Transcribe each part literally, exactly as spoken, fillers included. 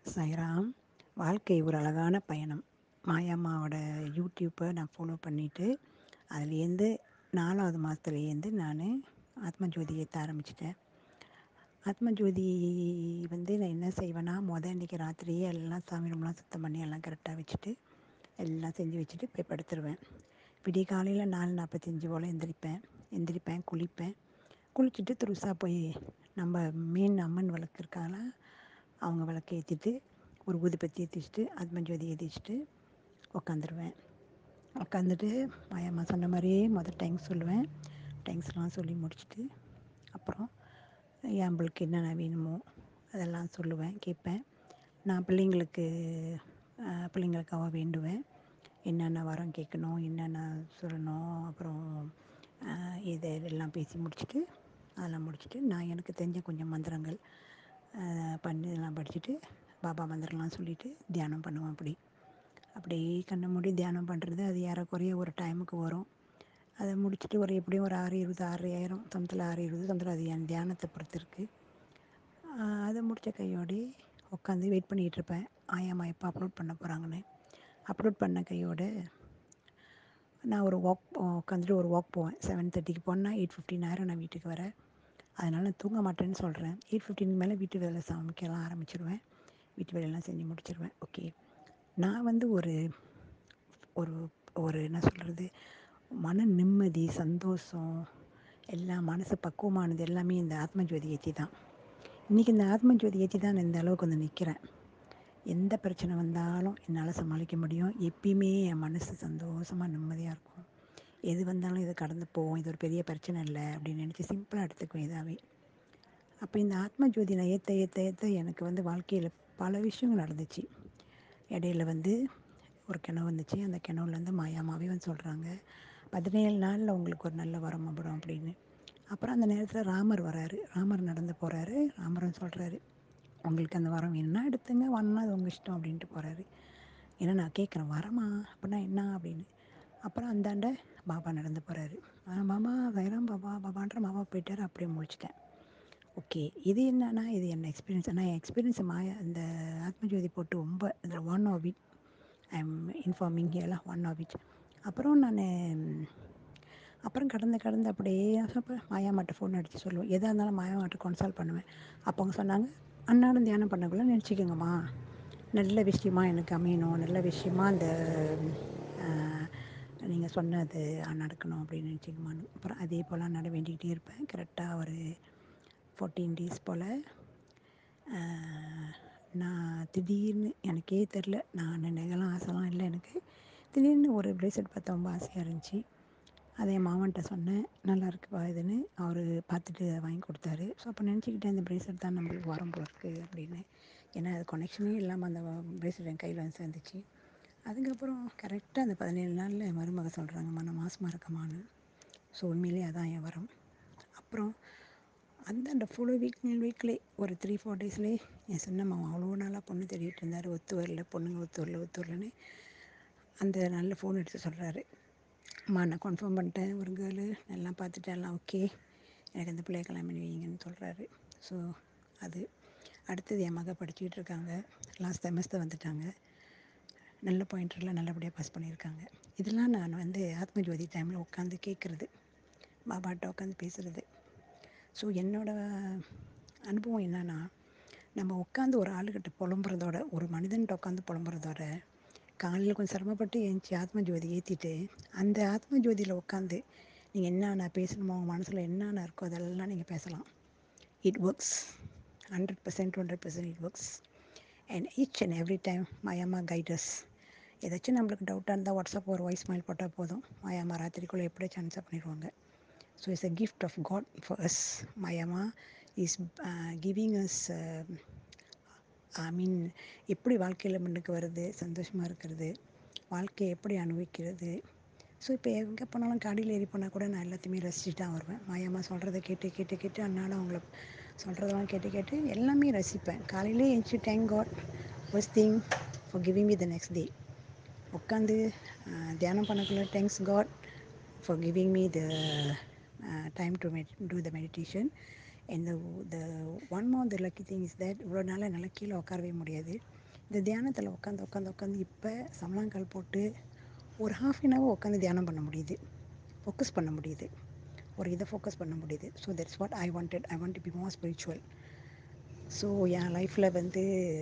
சாய்ராம். வாழ்க்கை ஒரு அழகான பயணம். மாயம்மாவோட யூடியூப்பை நான் ஃபாலோ பண்ணிவிட்டு அதுலேருந்து நாலாவது மாதத்துலேருந்து நான் ஆத்ம ஜோதி ஏற்ற ஆரம்பிச்சிட்டேன். ஆத்ம ஜோதி வந்து நான் என்ன செய்வேன்னா, மொதல் அன்றைக்கி ராத்திரியே எல்லாம் சாமி ரூம்லாம் சுத்தம் பண்ணி எல்லாம் கரெக்டாக வச்சுட்டு எல்லாம் செஞ்சு வச்சுட்டு போய் படுத்துருவேன். விடிய காலையில் நாலு நாற்பத்தஞ்சு போல் எந்திரிப்பேன் எந்திரிப்பேன் குளிப்பேன். குளிச்சுட்டு துருசாக போய் நம்ம மீன் அம்மன் விளக்கு இருக்கால, அவங்க விளக்கு ஏற்றிட்டு ஒரு ஊதுபத்தி ஏற்றிச்சிட்டு ஆத்ம ஜோதி ஏற்றிச்சிட்டு உக்காந்துருவேன். உக்காந்துட்டு மாயம்மா சொன்ன மாதிரியே மொதல் தேங்க்ஸ் சொல்லுவேன். தேங்க்ஸ்லாம் சொல்லி முடிச்சுட்டு அப்புறம் எம்பளுக்கு என்னென்ன வேணுமோ அதெல்லாம் சொல்லுவேன், கேட்பேன். நான் பிள்ளைங்களுக்கு பிள்ளைங்களுக்காக வேண்டுவேன். என்னென்ன வரம் கேட்கணும், என்னென்ன சொல்லணும், அப்புறம் இதை எல்லாம் பேசி முடிச்சுட்டு அதெல்லாம் முடிச்சுட்டு நான் எனக்கு தெரிஞ்ச கொஞ்சம் மந்திரங்கள் பண்ணி இதெல்லாம் படிச்சுட்டு பாபா மந்திரம்லாம் சொல்லிவிட்டு தியானம் பண்ணுவேன். அப்படி அப்படியே கண்ணை மூடி தியானம் பண்ணுறது அது ஏறக்குறைய ஒரு டைமுக்கு வரும். அதை முடிச்சுட்டு ஒரு எப்படியும் ஒரு ஆறு இருபது ஆறு ஆயிரம் சமத்தில் ஆறு இருபது சமத்தில் அது என் தியானத்தை பொறுத்து இருக்குது. அதை முடித்த கையோடு உட்காந்து வெயிட் பண்ணிகிட்டு இருப்பேன், ஆயாம்மா எப்போ அப்லோட் பண்ண போகிறாங்கன்னு. அப்லோட் பண்ண கையோடு நான் ஒரு வாக் உட்காந்துட்டு ஒரு வாக் போவேன். செவன் தேர்ட்டிக்கு போனால் எயிட் ஃபிஃப்டின் ஆயிரம் நான் வீட்டுக்கு வரேன். அதனால் நான் தூங்க மாட்டேன்னு சொல்கிறேன். எயிட் ஃபிஃப்டின் மேலே வீட்டு வேலை சமைக்கலாம் ஆரம்பிச்சிடுவேன். வீட்டு வேலையெல்லாம் செஞ்சு முடிச்சிடுவேன். ஓகே, நான் வந்து ஒரு ஒரு ஒரு என்ன சொல்கிறது, மன நிம்மதி, சந்தோஷம், எல்லாம் மனசு பக்குவமானது எல்லாமே இந்த ஆத்ம ஜோதி ஏற்றி தான். இன்றைக்கி இந்த ஆத்ம ஜோதி ஏற்றி தான் நான் இந்த அளவுக்கு வந்து நிற்கிறேன். எந்த பிரச்சனை வந்தாலும் என்னால் சமாளிக்க முடியும். எப்பயுமே என் மனசு சந்தோஷமாக நிம்மதியாக இருக்கும். எது வந்தாலும் இதை கடந்து போவோம், இது ஒரு பெரிய பிரச்சனை இல்லை அப்படின்னு நினச்சி சிம்பிளாக எடுத்துக்குவேன் இதாகவே. அப்போ இந்த ஆத்ம ஜோதி நான் ஏற்ற ஏற்ற ஏற்ற எனக்கு வந்து வாழ்க்கையில் பல விஷயங்கள் நடந்துச்சு. இடையில வந்து ஒரு கிணவு வந்துச்சு. அந்த கிணவுலேருந்து மாயாமாவே வந்து சொல்கிறாங்க, பதினேழு நாளில் உங்களுக்கு ஒரு நல்ல வரம் வரும் அப்படின்னு. அப்புறம் அந்த நேரத்தில் ராமர் வராரு. ராமர் நடந்து போகிறாரு. ராமரன் சொல்கிறாரு, உங்களுக்கு அந்த வரம் வேணும்னா எடுத்துங்க, வரணும்னா அது உங்கள் இஷ்டம் அப்படின்ட்டு போகிறாரு. ஏன்னா நான் கேட்குறேன், வரமா அப்படின்னா என்ன அப்படின்னு. அப்புறம் அந்தாண்ட பாபா நடந்து போகிறாரு. பாபா வைரம் பாபா பாபான்ற பாபா போயிட்டார். அப்படியே முடிச்சிட்டேன். ஓகே, இது என்னன்னா இது என்ன எக்ஸ்பீரியன்ஸ். ஆனால் என் எக்ஸ்பீரியன்ஸ் மாயா இந்த ஆத்மஜோதி போட்டு ரொம்ப இந்த one of it I am informing ஹியர்லாம் ஒன் ஆஃப் இட். அப்புறம் நான் அப்புறம் கடந்து கடந்து அப்படியே அப்போ மாயாமாட்ட ஃபோன் அடித்து சொல்லுவேன். எதாக இருந்தாலும் மாயாமாட்ட கன்சல்ட் பண்ணுவேன். அப்போ அவங்க சொன்னாங்க, அன்னாடம் தியானம் பண்ணக்குள்ள நினச்சிக்கோங்கம்மா, நல்ல விஷயமா எனக்கு அமையணும், நல்ல விஷயமா அந்த நீங்கள் சொன்னது நடக்கணும் அப்படின்னு நினச்சிக்கமான்னு. அப்புறம் அதே போல் நட வேண்டிக்கிட்டே இருப்பேன். கரெக்டாக ஒரு ஃபோர்டீன் டேஸ் போல் நான் திடீர்னு எனக்கே தெரில, நான் நினைக்கலாம் ஆசைலாம் இல்லை எனக்கு. திடீர்னு ஒரு ப்ரேஸ்லெட் பார்த்தா ரொம்ப ஆசையாக இருந்துச்சு. அதை என் மாமன்ட்ட சொன்னேன், நல்லா இருக்குப்பா இதுன்னு. அவர் பார்த்துட்டு வாங்கி கொடுத்தாரு. ஸோ அப்போ நினச்சிக்கிட்டேன், இந்த ப்ரேஸ்லெட் தான் நம்மளுக்கு வரும் போல இருக்குது அப்படின்னு. ஏன்னா அது கனெக்ஷனே இல்லாமல் அந்த ப்ரேஸ்லெட் என் கையில் வந்து சேர்ந்துச்சு. அதுக்கப்புறம் கரெக்டாக அந்த பதினேழு நாளில் என் மருமக சொல்கிறாங்கம்மா நான் மாசமாக இருக்கமான்னு. ஸோ உண்மையிலே அதான் என் வரம். அப்புறம் அந்த அந்த ஃபுல் வீக் வீக்லேயே ஒரு த்ரீ ஃபோர் டேஸ்லேயே என் சின்ன மாமா அவ்வளோ நாளாக பொண்ணு தேடிட்டு இருந்தார், ஒத்து வரல, பொண்ணுங்க ஒத்து வரல ஒத்து வரலன்னு அந்த நல்ல ஃபோன் எடுத்து சொல்கிறாரு, அம்மா நான் கன்ஃபார்ம் பண்ணிட்டேன், ஒரு கேர்ளு எல்லாம் பார்த்துட்டேன், எல்லாம் ஓகே, எனக்கு அந்த பிள்ளைய கல்யாணம் பண்ணி வைங்கன்னு சொல்கிறாரு. ஸோ அது அடுத்தது என் மக படிச்சுக்கிட்டு இருக்காங்க, லாஸ்ட் செமஸ்டர் வந்துட்டாங்க, நல்ல பாயிண்டரில் நல்லபடியாக பாஸ் பண்ணியிருக்காங்க. இதெல்லாம் நான் வந்து ஆத்ம ஜோதி டைமில் உட்காந்து கேட்குறது, பாபாட்ட உட்காந்து பேசுகிறது. ஸோ என்னோடய அனுபவம் என்னென்னா, நம்ம உட்காந்து ஒரு ஆளுக்கிட்ட புலம்புறதோட, ஒரு மனிதன்கிட்ட உட்காந்து புலம்புறதோட, காலையில் கொஞ்சம் சிரமப்பட்டு எழுந்துச்சி ஆத்ம ஜோதி ஏற்றிட்டு அந்த ஆத்ம ஜோதியில் உட்காந்து நீங்கள் என்னென்ன பேசணுமோ, உங்கள் மனசில் என்னென்ன இருக்கோ அதெல்லாம் நீங்கள் பேசலாம். It works, hundred percent hundred percent it works. And each and every time Mayamma guiders. ஏதாச்சும் நம்மளுக்கு டவுட்டாக இருந்தால் வாட்ஸ்அப் ஒரு வாய்ஸ் மெயில் போட்டால் போதும், மாயாமா ராத்திரிக்குள்ளே எப்படியே ஆன்சர் பண்ணிடுவாங்க. So it's a gift of God for us. Mayama is uh, giving us uh, I mean எப்படி வாழ்க்கையில் முன்னுக்கு வருது, சந்தோஷமாக இருக்கிறது, வாழ்க்கையை எப்படி அனுபவிக்கிறது. ஸோ இப்போ எங்கே போனாலும் காடியில் ஏறி போனால் கூட நான் எல்லாத்தையுமே ரசிச்சுட்டு தான் வருவேன். மாயம்மா சொல்கிறத கேட்டு கேட்டு கேட்டு அன்னாடம் அவங்கள சொல்கிறதெல்லாம் கேட்டு கேட்டு எல்லாமே ரசிப்பேன். காலையிலே எழுந்துச்சி thank God first thing for giving me the next day. உட்காந்து தியானம் பண்ணக்குள்ள thanks God for giving me the time to met to the meditation. இந்த the one more the lucky thing is that இவ்வளோ நாளாக என்னால் கீழே உட்காரவே முடியாது. இந்த தியானத்தில் உட்காந்து உட்காந்து உட்காந்து இப்போ சமணங்கால் போட்டு ஒரு ஹாஃப் அன் ஹவர் உட்காந்து தியானம் பண்ண முடியுது, ஃபோக்கஸ் பண்ண முடியுது, ஒரு இதை ஃபோக்கஸ் பண்ண முடியுது. So that's what I wanted. I want to be more spiritual. So என் லைஃப்பில் வந்து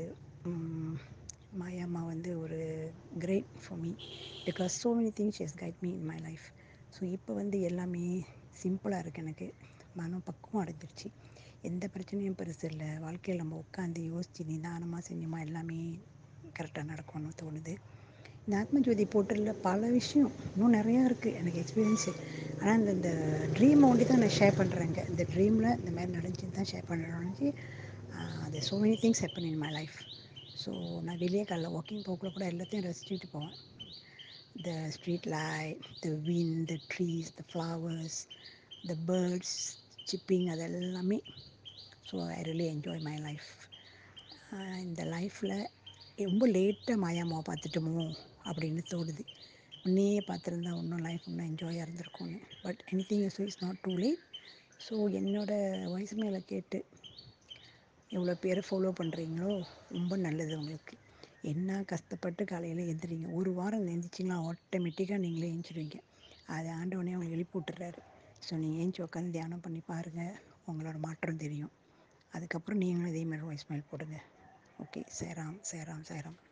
மாயம்மா வந்து ஒரு great for me because so many things she has guide me in my life. So இப்போ வந்து எல்லாமே சிம்பிளாக இருக்குது. எனக்கு மனம் பக்குவம் அடைஞ்சிருச்சு. எந்த பிரச்சனையும் பெருசு இல்லை. வாழ்க்கையில் நம்ம உட்காந்து யோசித்து நிதானமாக செஞ்சோமா எல்லாமே கரெக்டாக நடக்கும்னு தோணுது. இந்த ஆத்மஜோதி போர்ட்டலில் பல விஷயம் இன்னும் நிறையா இருக்குது எனக்கு எக்ஸ்பீரியன்ஸு. ஆனால் இந்த இந்த ட்ரீமை ஒண்டி தான் நான் ஷேர் பண்ணுறேங்க. இந்த ட்ரீமில் இந்த மாதிரி நடந்துச்சு தான் ஷேர் பண்ணுறேன். அது so many things happen in my life. So நான் வெளியே காலைல வாக்கிங் போகக்குள்ள கூட எல்லாத்தையும் ரசிச்சுட்டு போவேன். The street light, the wind, the trees, the flowers, the birds chirping, அது எல்லாமே. So I really enjoy my life. இந்த லைஃப்பில் ரொம்ப லேட்டாக மாயாமாவை பார்த்துட்டோமோ அப்படின்னு தோணுது. முன்னையே பார்த்துருந்தா இன்னும் லைஃப் இன்னும் என்ஜாயாக இருந்திருக்கும்னு. But any thing is is not too late. So என்னோடய வயசு மேலே கேட்டு எவ்வளோ பேர் ஃபாலோ பண்ணுறீங்களோ ரொம்ப நல்லது உங்களுக்கு. என்ன கஷ்டப்பட்டு காலையில் எழுந்திரிங்க. ஒரு வாரம் எழுந்திரிச்சிங்களா ஆட்டோமேட்டிக்காக நீங்களே எழுந்திரிவீங்க. அது ஆண்டவனே உங்களுக்கு எழுப்பி விட்டுறாரு. ஸோ நீங்கள் ஏஞ்சி உட்காந்து தியானம் பண்ணி பாருங்கள், உங்களோட மாற்றம் தெரியும். அதுக்கப்புறம் நீங்களும் இதே மாதிரி வாய்ஸ் மெயில் போடுங்க. ஓகே, சேராம் சேராம் சேராம்.